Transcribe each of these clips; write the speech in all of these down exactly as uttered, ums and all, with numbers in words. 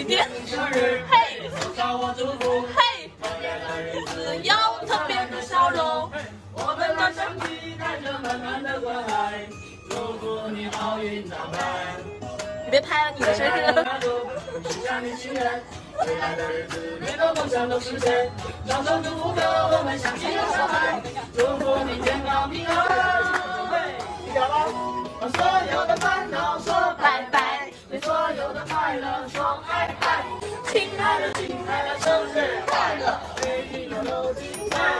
点。嘿，嘿，要特别的笑容。我们把相机带着满满的关爱，祝福你好运常在。你别拍了，你的生日了。许下你心愿，未来的日子每个梦想都实现。掌声祝福着我们相亲的小孩，祝福你健康平安。你好了，把所有的烦恼说拜拜，对所有的快乐说爱爱。亲爱的，亲爱的，生日快乐，每一个都精彩。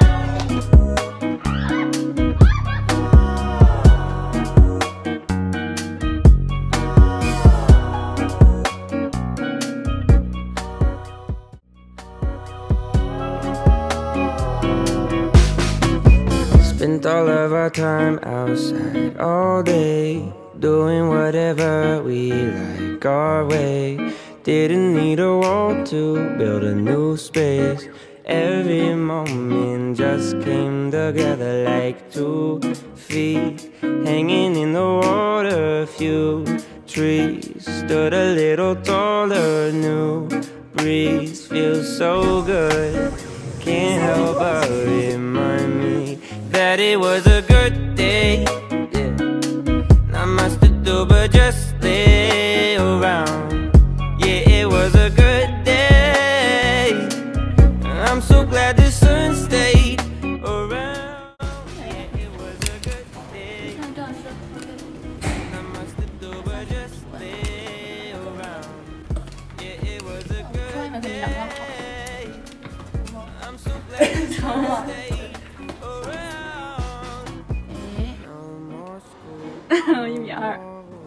Spent all of our time outside all day, doing whatever we like our way. Didn't need a wall to build a new space. Every moment just came together like two feet hanging in the water. A few trees stood a little taller. New breeze feels so good. Can't help but remind me that it was a good day. Yeah. Not much to do but just lay around. Yeah, it was a good day. I'm so glad the sun stayed around. Yeah, it was a good day. Not much to do but just lay around. Yeah, it was a good day. I'm so glad the sun stayed. 一米二。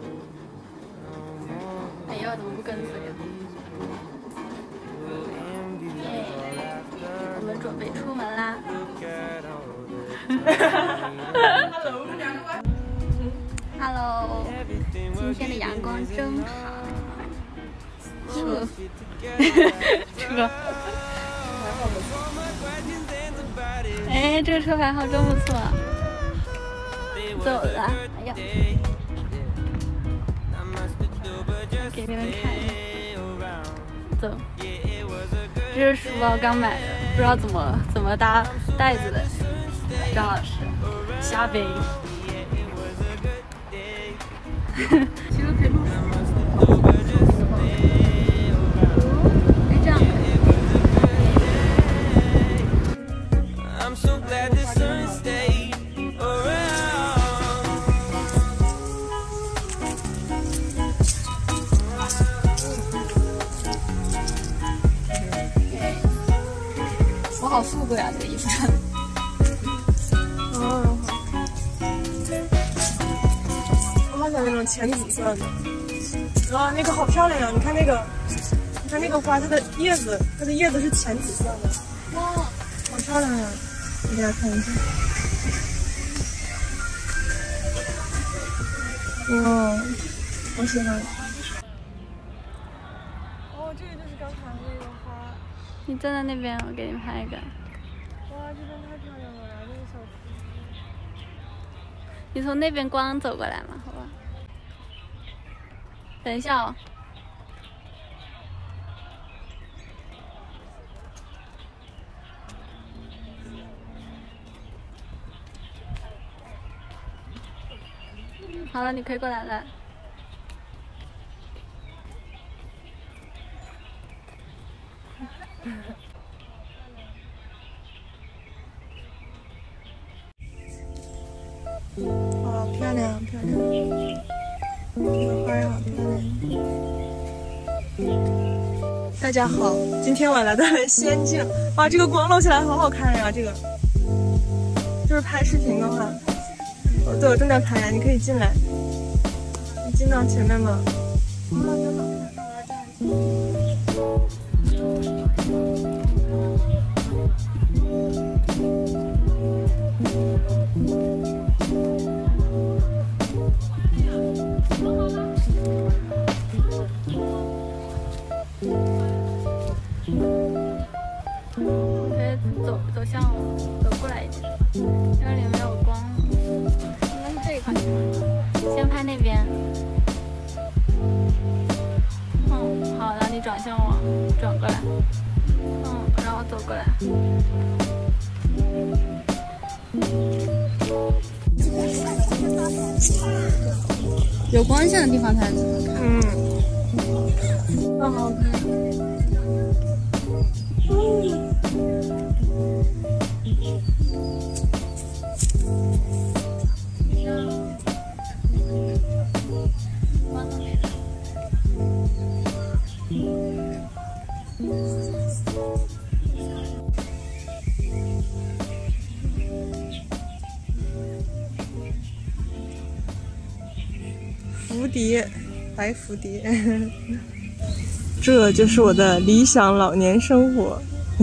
哎呀，怎么不跟随呀？耶！我们准备出门啦。Hello， 今天的阳光真好。车，车。哎，这个车牌号真不错。走了，哎呀，给你们看一下，走，这是书包刚买的，不知道怎么怎么搭袋子的，张老师，瞎背，其实可以录。哎，这样可以。我好富贵啊！这个衣服穿的。 哦，我好想那种浅紫色的。啊，那个好漂亮呀！你看那个，你看那个花，它的叶子，它的叶子是浅紫色的。哇，好漂亮呀！给大家看一下。哇，好喜欢。哦，这个就是刚才那个花。 你站在那边，我给你拍一个。 哇，这边太漂亮了！然后那个小池。 你从那边光走过来嘛，好吧？等一下哦。好了，你可以过来了。 好漂亮，漂亮！这个花儿好漂亮。大家好，今天我来到了仙境。哇，这个光漏下来好好看呀！这个就是拍视频的话，哦，对，我正在拍呀，你可以进来。你进到前面吧。哇，真好看！我要站一可以走走向我，走过来一点，因为里面没有光。应该是这一块。先拍那边。嗯，好，然后你转方向往转过来，嗯，然后走过来。有光线的地方才能看。 嗯，那好看。嗯。蝴蝶，白蝴蝶，这就是我的理想老年生活。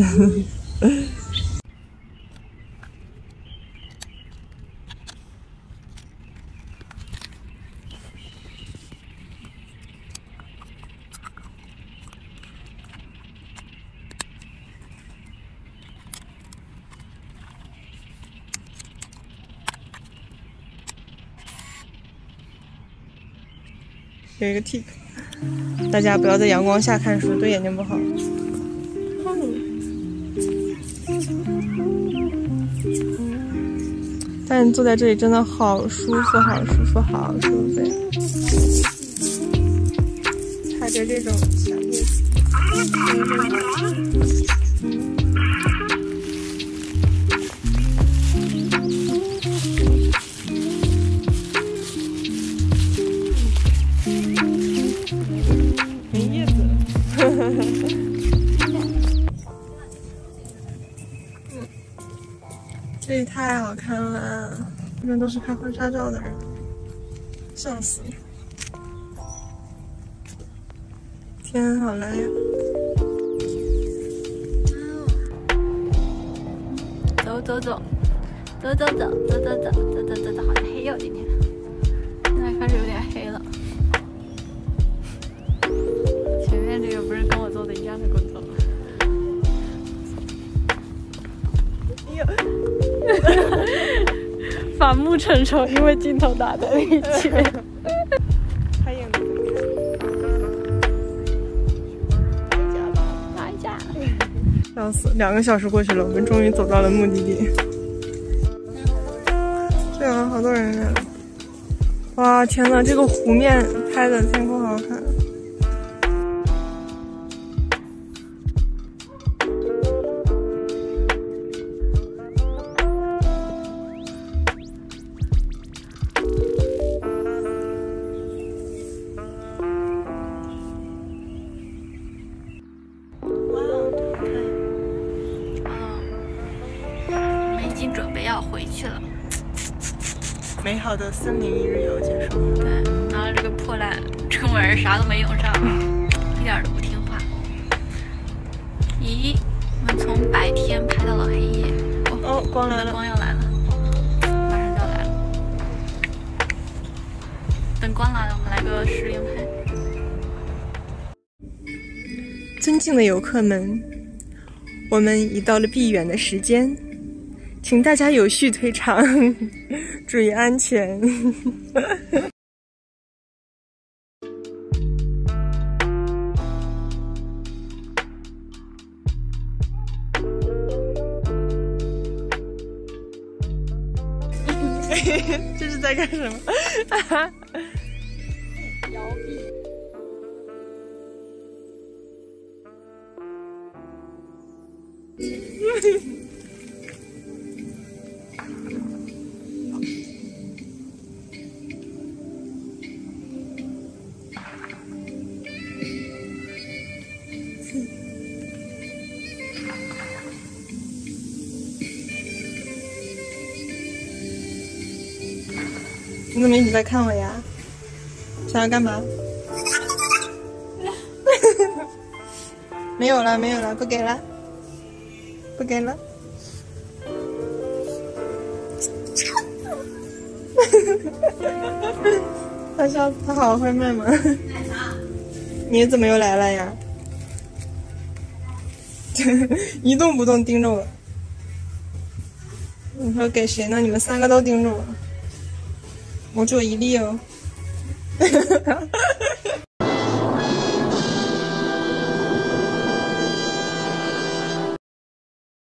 有一个 tip， 大家不要在阳光下看书，对眼睛不好。但坐在这里真的好舒服，好舒服，好舒服呀！踩着这种小叶子。这里太好看了，这边都是拍婚纱照的人，笑死了！天，好蓝呀！ 走走走，走走走，走走走，走走走走，好黑哟，今天现在开始有点黑了。前面这个不是跟我做的一样的工作吗？反目成仇，因为镜头打在一起。 拍影子， 打一架， 笑死！两个小时过去了，我们终于走到了目的地。对啊，好多人啊！哇，天呐，这个湖面拍的天空好好看。 准备要回去了， 美好的森林一日游结束。 对，然后这个破烂出门啥都没用上，一点都不听话。咦，我们从白天拍到了黑夜。哦， 哦光来了， 光要来了，马上就要来了。等光来了，我们来个实连拍。 尊敬的游客们，我们已到了闭园的时间。请大家有序退场，注意安全。这是在干什么？ 摇臂。 你怎么一直在看我呀？想要干嘛？没有了，没有了，不给了，不给了。他笑，他好会卖吗？你怎么又来了呀？一动不动盯着我。你说给谁呢？你们三个都盯着我。我只有一粒哦。